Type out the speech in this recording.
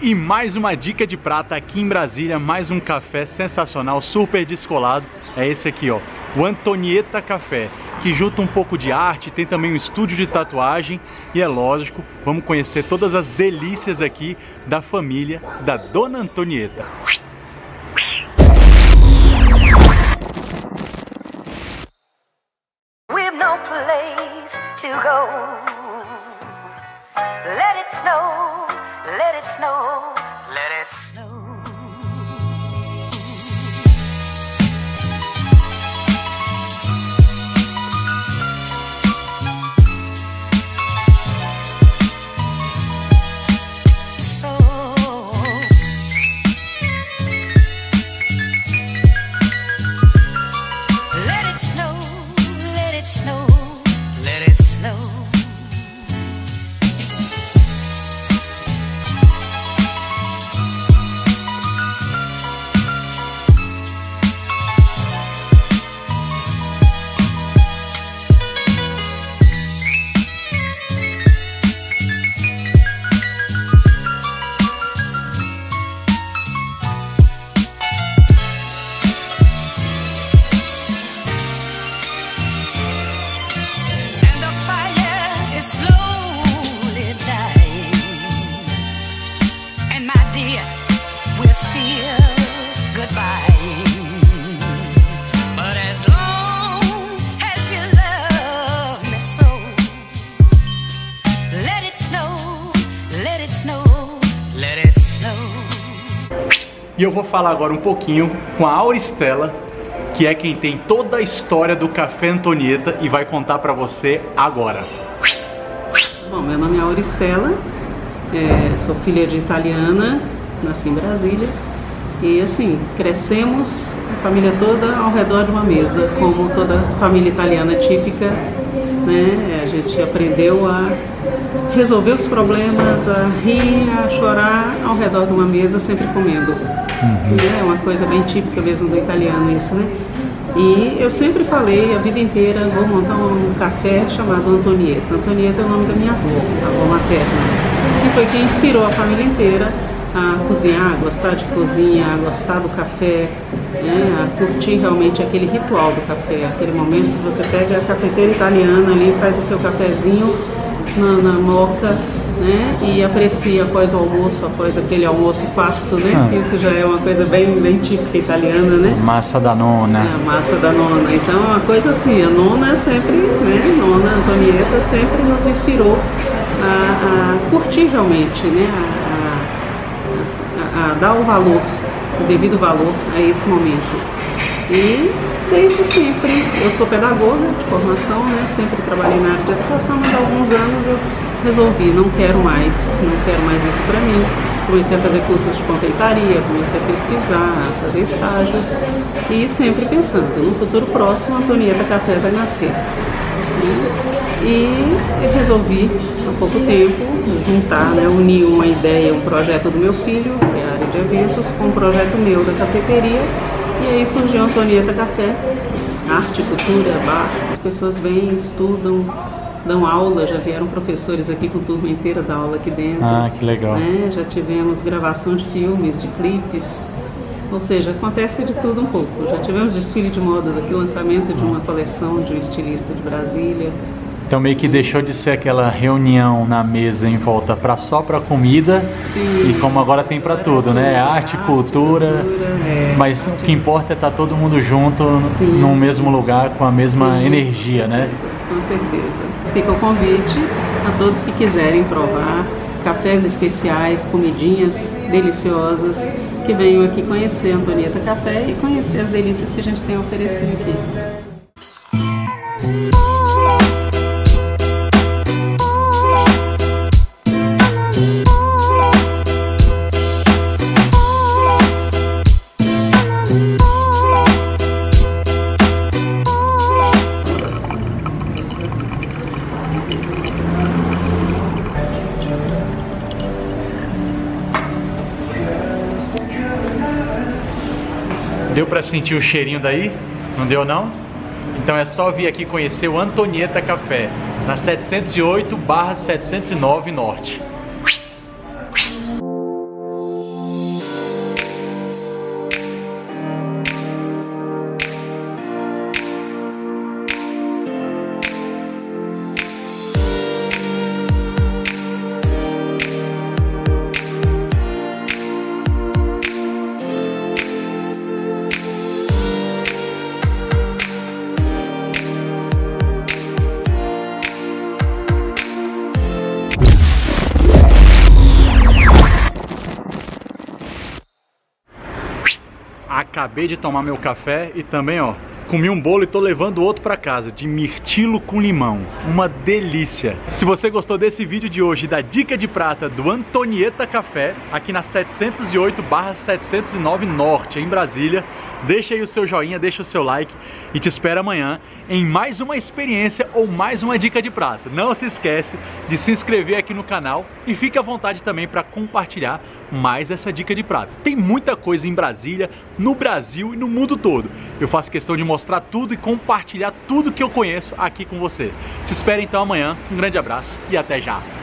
E mais uma dica de prata aqui em Brasília, mais um café sensacional, super descolado. É esse aqui, ó, o Antonieta Café, que junta um pouco de arte, tem também um estúdio de tatuagem e é lógico, vamos conhecer todas as delícias aqui da família da Dona Antonieta. We've no place to go. Let it snow, let it snow, let it snow. E eu vou falar agora um pouquinho com a Auristela, que é quem tem toda a história do Café Antonieta e vai contar pra você agora. Bom, meu nome é Auristela, sou filha de italiana, nasci em Brasília e assim, crescemos a família toda ao redor de uma mesa, como toda família italiana típica, né? A gente aprendeu a resolver os problemas, a rir, a chorar ao redor de uma mesa, sempre comendo. É uma coisa bem típica mesmo do italiano isso, né? E eu sempre falei a vida inteira, vou montar um café chamado Antonieta. Antonieta é o nome da minha avó materna, que foi quem inspirou a família inteira a cozinhar, a gostar de cozinha, a gostar do café, né? A curtir realmente aquele ritual do café, aquele momento que você pega a cafeteira italiana ali, faz o seu cafezinho na moca, né? E aprecia após o almoço, após aquele almoço farto, né? Isso já é uma coisa bem típica italiana, né? Massa da nona. A massa da nona. Então, uma coisa assim, a nona sempre, né? Nona Antonieta sempre nos inspirou a curtir realmente, né? A dar o valor, o devido valor a esse momento. E desde sempre, eu sou pedagoga de formação, né? Sempre trabalhei na área de educação, mas há alguns anos eu resolvi, não quero mais isso para mim. Comecei a fazer cursos de confeitaria, comecei a pesquisar, a fazer estágios e sempre pensando, no futuro próximo a Antonieta Café vai nascer. E eu resolvi, há pouco tempo, juntar, né, unir uma ideia, um projeto do meu filho, que é a área de eventos, com um projeto meu da cafeteria. E aí surgiu a Antonieta Café, arte, cultura, bar. As pessoas vêm, estudam, dão aula, já vieram professores aqui com turma inteira da aula aqui dentro. Ah, que legal. Né? Já tivemos gravação de filmes, de clipes, ou seja, acontece de tudo um pouco. Já tivemos desfile de modas aqui, lançamento de uma coleção de um estilista de Brasília. Então meio que deixou de ser aquela reunião na mesa em volta só para comida. Sim. E como agora tem para tudo, né? Arte, cultura, mas o que importa é estar todo mundo junto, no mesmo lugar, com a mesma energia, né? Com certeza. Fica o convite a todos que quiserem provar cafés especiais, comidinhas deliciosas, que venham aqui conhecer a Antonieta Café e conhecer as delícias que a gente tem a oferecer aqui. Deu pra sentir o cheirinho daí? Não deu não? Então é só vir aqui conhecer o Antonieta Café, na 708/709 Norte. Acabei de tomar meu café e também, ó, comi um bolo e tô levando outro para casa, de mirtilo com limão. Uma delícia! Se você gostou desse vídeo de hoje, da dica de prata do Antonieta Café, aqui na 708/709 Norte, em Brasília, deixa aí o seu joinha, deixa o seu like e te espero amanhã em mais uma experiência ou mais uma dica de prata. Não se esquece de se inscrever aqui no canal e fique à vontade também para compartilhar mais essa dica de prata. Tem muita coisa em Brasília, no Brasil e no mundo todo. Eu faço questão de mostrar tudo e compartilhar tudo que eu conheço aqui com você. Te espero então amanhã. Um grande abraço e até já!